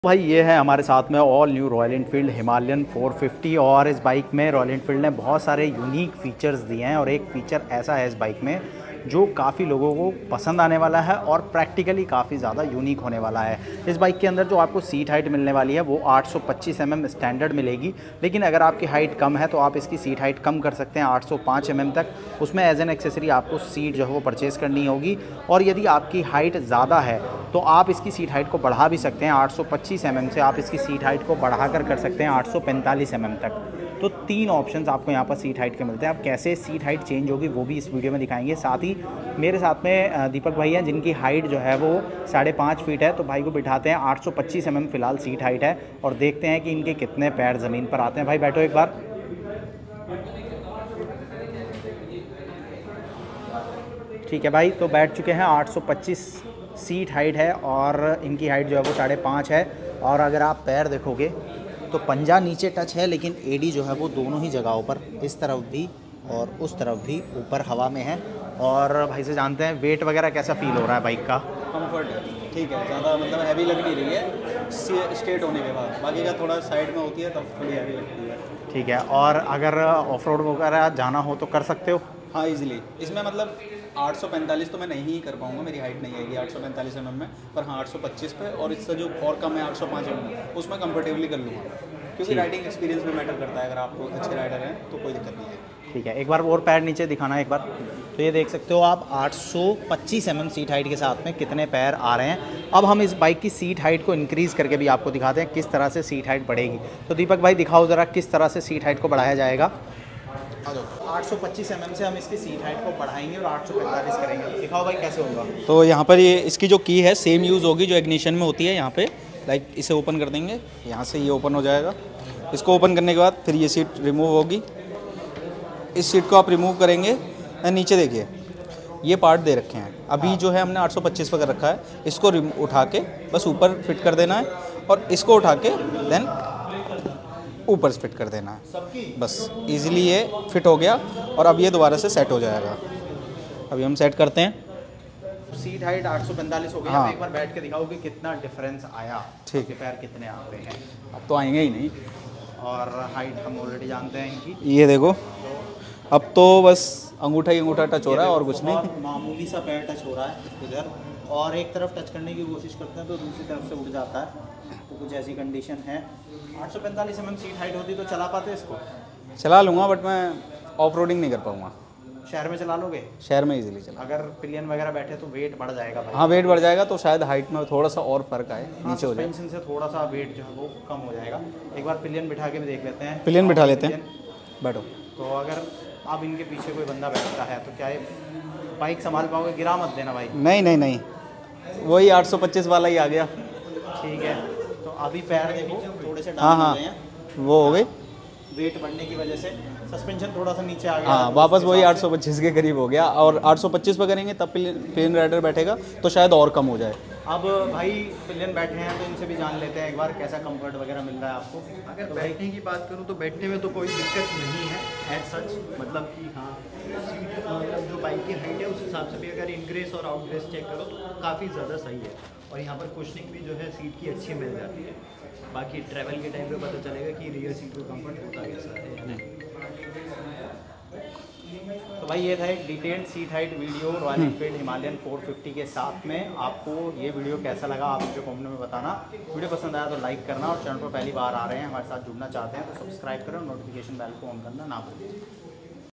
भाई ये है हमारे साथ में all new Royal Enfield Himalayan 450 और इस बाइक में रॉयल एनफील्ड ने बहुत सारे यूनिक फीचर्स दिए हैं और एक फ़ीचर ऐसा है इस बाइक में जो काफ़ी लोगों को पसंद आने वाला है और प्रैक्टिकली काफ़ी ज़्यादा यूनिक होने वाला है। इस बाइक के अंदर जो आपको सीट हाइट मिलने वाली है वो 825 mm स्टैंडर्ड मिलेगी, लेकिन अगर आपकी हाइट कम है तो आप इसकी सीट हाइट कम कर सकते हैं 805 mm तक। उसमें एज एन एक्सेसरी आपको सीट जो है वो परचेज़ करनी होगी, और यदि आपकी हाइट ज़्यादा है तो आप इसकी सीट हाइट को बढ़ा भी सकते हैं। 825 mm से आप इसकी सीट हाइट को बढ़ाकर कर सकते हैं 845 mm तक। तो 3 ऑप्शंस आपको यहाँ पर सीट हाइट के मिलते हैं। अब कैसे सीट हाइट चेंज होगी वो भी इस वीडियो में दिखाएंगे। साथ ही मेरे साथ में दीपक भाई हैं जिनकी हाइट जो है वो 5.5 फीट है, तो भाई को बिठाते हैं। 825 mm फ़िलहाल सीट हाइट है और देखते हैं कि इनके कितने पैर ज़मीन पर आते हैं। भाई बैठो एक बार। ठीक है भाई, तो बैठ चुके हैं। 825 सीट हाइट है और इनकी हाइट जो है वो 5.5 है। और अगर आप पैर देखोगे तो पंजा नीचे टच है, लेकिन एडी जो है वो दोनों ही जगहों पर, इस तरफ भी और उस तरफ भी, ऊपर हवा में है। और भाई से जानते हैं वेट वगैरह कैसा फील हो रहा है बाइक का। कंफर्ट है, ठीक है, ज़्यादा मतलब हैवी लग नहीं रही है स्ट्रेट होने के बाद। बाकी का थोड़ा साइड में होती है तब थोड़ी हैवी लगती है। ठीक है, और अगर ऑफ रोड वगैरह जाना हो तो कर सकते हो। हाँ इजीली। इसमें मतलब 845 तो मैं नहीं कर पाऊँगा, मेरी हाइट नहीं आएगी 845 mm में, पर हाँ 825 पे, और इससे जो और कम है 805 mm उसमें कंफर्टेबली कर लूँगा, क्योंकि राइडिंग एक्सपीरियंस भी मैटर करता है। अगर आप अच्छे राइडर हैं तो कोई दिक्कत नहीं है। ठीक है, एक बार और पैर नीचे दिखाना एक बार। तो ये देख सकते हो आप 825 mm सीट हाइट के साथ में कितने पैर आ रहे हैं। अब हम इस बाइक की सीट हाइट को इंक्रीज़ करके भी आपको दिखाते हैं किस तरह से सीट हाइट बढ़ेगी। तो दीपक भाई दिखाओ ज़रा किस तरह से सीट हाइट को बढ़ाया जाएगा। 825 mm से हम इसकी सीट हाइट को बढ़ाएंगे और 845 करेंगे। दिखाओ भाई कैसे होगा। तो यहाँ पर ये इसकी जो की है सेम यूज़ होगी जो इग्निशन में होती है। यहाँ पे लाइक इसे ओपन कर देंगे, यहाँ से ये ओपन हो जाएगा। इसको ओपन करने के बाद फिर ये सीट रिमूव होगी। इस सीट को आप रिमूव करेंगे, नीचे देखिए ये पार्ट दे रखे हैं। अभी जो है हमने 825 पर कर रखा है, इसको उठा के बस ऊपर फिट कर देना है, और इसको उठा के देन ऊपर फिट कर देना है। बस इजीली ये फिट हो गया, और अब ये दोबारा से सेट हो जाएगा। अभी हम सेट करते हैं। सीट हाइट 845 हो गई। हाँ। एक बार बैठ के दिखाओ कि कितना डिफरेंस आया। ठीक है, पैर कितने आते हैं। अब तो आएंगे ही नहीं। और हाइट हम ऑलरेडी जानते हैं इनकी। ये देखो, अब तो बस अंगूठा ही अंगूठा टच हो रहा है और कुछ नहीं। मामूली सा पैर टच हो रहा है इधर, और एक तरफ टच करने की कोशिश करते हैं तो दूसरी तरफ से उड़ जाता है। तो कुछ ऐसी कंडीशन है। 845 mm सीट हाइट होती तो चला पाते इसको। चला लूँगा, बट मैं ऑफ रोडिंग नहीं कर पाऊँगा। शहर में चला लोगे? शहर में इजीली चला। अगर पिलियन वगैरह बैठे तो वेट बढ़ जाएगा भाई। हाँ वेट बढ़ जाएगा, तो शायद हाइट में थोड़ा सा और फर्क आए, नीचे हो जाए। सस्पेंशन से थोड़ा सा वेट जो है वो कम हो जाएगा। एक बार पिलियन बिठा के भी देख लेते हैं। पिलियन बिठा लेते हैं, बैठो। तो अगर अब इनके पीछे कोई बंदा बैठता है तो क्या ये बाइक संभाल पाओगे? गिरा मत देना भाई। नहीं नहीं नहीं, वही 825 वाला ही आ गया। ठीक है, तो अभी पैर देखो थोड़े से हाँ डाउन हो हाँ गए हैं, वो हो गई। वेट बढ़ने की वजह से सस्पेंशन थोड़ा सा नीचे आ गया। हाँ वापस वही 825 के करीब हो गया, और 825 पर करेंगे तब प्लेन राइडर बैठेगा तो शायद और कम हो जाए। अब भाई पिलियन बैठे हैं तो इनसे भी जान लेते हैं एक बार कैसा कंफर्ट वगैरह मिल रहा है आपको। अगर बैठने की बात करूं तो बैठने में तो कोई दिक्कत नहीं है एज सच, मतलब कि हाँ सीट मतलब जो बाइक की हाइट है उस हिसाब से भी अगर इनग्रेस और आउटग्रेस चेक करो तो काफ़ी ज़्यादा सही है। और यहाँ पर कुशनिंग भी जो है सीट की अच्छी मिल जाती है। बाकी ट्रैवल के टाइम पे पता चलेगा कि रियर सीट को कंफर्ट होता कैसा है या नहीं। तो भाई ये था एक detailed seat height video Royal Enfield Himalayan 450 के साथ में। आपको ये वीडियो कैसा लगा आप मुझे कमेंट में बताना। वीडियो पसंद आया तो लाइक करना, और चैनल पर पहली बार आ रहे हैं हमारे साथ जुड़ना चाहते हैं तो सब्सक्राइब करें और नोटिफिकेशन बेल को ऑन करना ना भूलें।